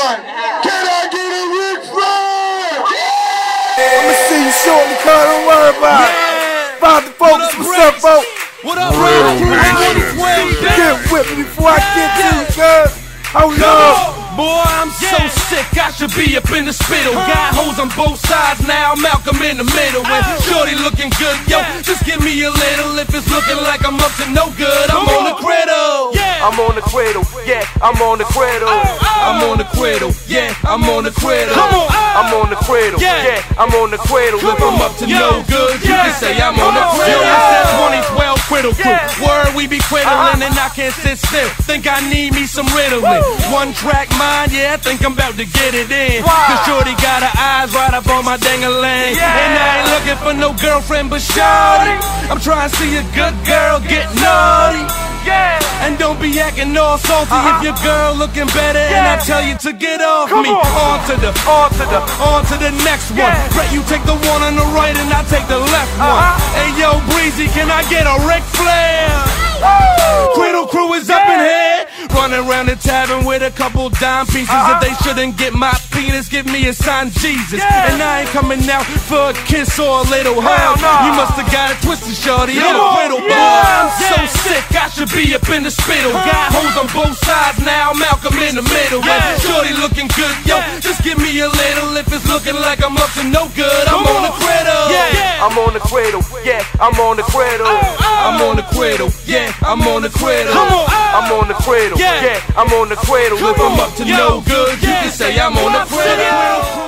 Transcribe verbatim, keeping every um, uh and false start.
one. Can I get a Ric Flair? I'ma see you shortly, cuz, don't worry about it. Father Focus, what's up, bro? What up, bro? Get with me before I get to you, cuz. Hold on. Boy, I'm so sick, I should be up in the spittle. Got hoes on both sides now, Malcolm in the middle. And shorty looking good, yo, just give me a little. If it's looking like I'm up to no good, I'm on the cradle. I'm on the cradle, yeah, I'm on the cradle. I'm on the cradle, yeah, I'm on the cradle. I'm on the cradle, yeah, I'm on the cradle. If I'm up to no good, you can say I'm on the cradle. It's that twenty twelve Criddle crew. Word, we be criddling and I can't sit still. Think I need me some riddling. One track mind, yeah, I think I'm about to get it in. Cause shorty got her eyes right up on my dang-a-lang. And I ain't looking for no girlfriend but shorty. I'm trying to see a good girl get naughty. Yeah. And don't be acting all salty uh-huh. if your girl looking better yeah. and I tell you to get off Come me. On. on to the, on to the, on to the next yeah. one. Bet you take the one on the right and I take the left uh-huh. one. Hey yo, Breezy, can I get a Ric Flair? Criddle crew is up in here, running around the tavern with a couple dime pieces. uh-huh. If they shouldn't get my penis, give me a sign, Jesus. Yeah. And I ain't coming out for a kiss or a little hug. No. You must have got it twisted, shorty. I'm a Criddle boy. I'm so sick, I should be up in the spittle. Got hoes on both sides now, Malcolm in the middle. And shorty looking good, yo, just give me a little. If it's looking like I'm up to no good, I'm on the cradle. I'm on the cradle, yeah, I'm on the cradle. I'm on the cradle, yeah, I'm on the cradle. I'm on the cradle, yeah, I'm on the cradle. If I'm up to no good, you can say I'm on the cradle.